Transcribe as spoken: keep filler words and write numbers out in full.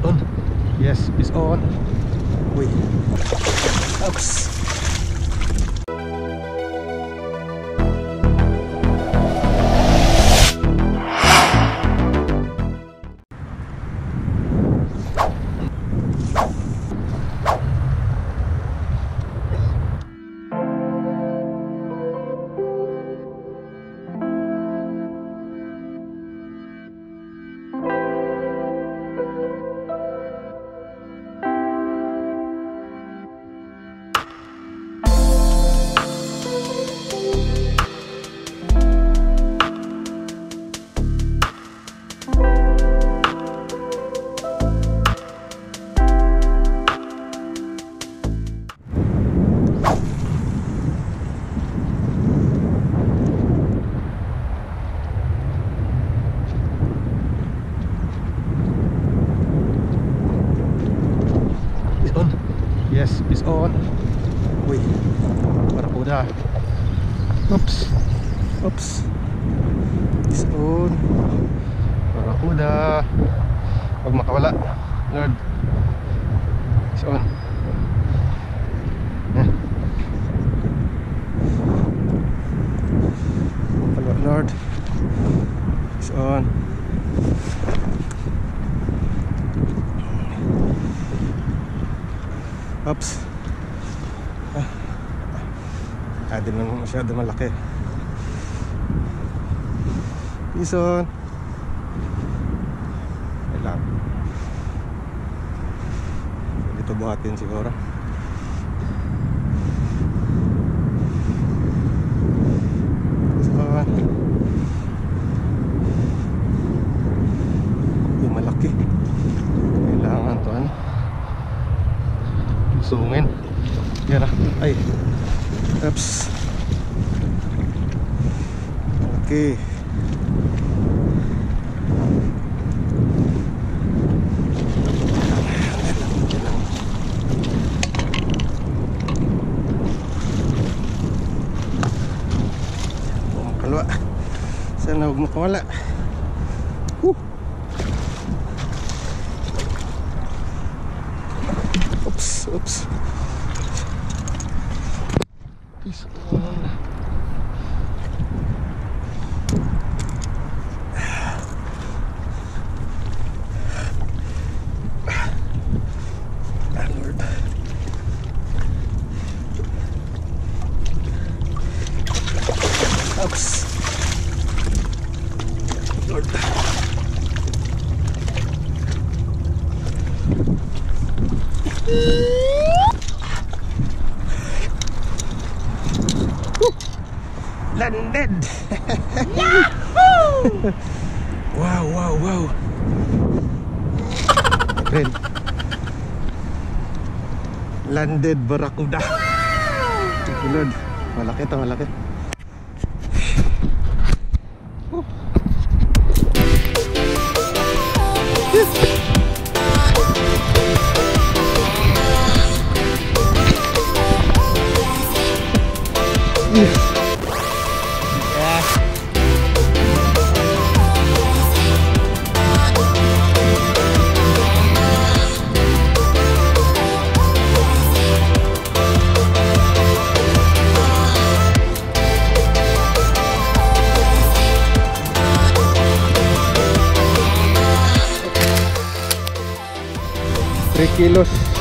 on. Yes, it's on. Uy. Oops. Yes, it's on. Uy, barakuda. Oops. Oops. It's on. Barakuda. Huwag makawala, Lord. It's on. Yan. Makawala, Lord. It's on. Oops. Ah, ah di naman masyado malaki. Bison. Kailang dito buhatin siguro. Bison. Yung malaki. Kailangan to ano, sungin. Yan ah. Ay. Oops. Okay. Kalwa. Sana huwag makawala. Woo. Oops, oops. Peace on. Ah, Lord. Oops. Lord. Landed. Yahoo! Wow, wow, wow. Friend. Landed barakuda. Thank you, Lord. Malaki to, malaki. Oh. Yeah. three kilos.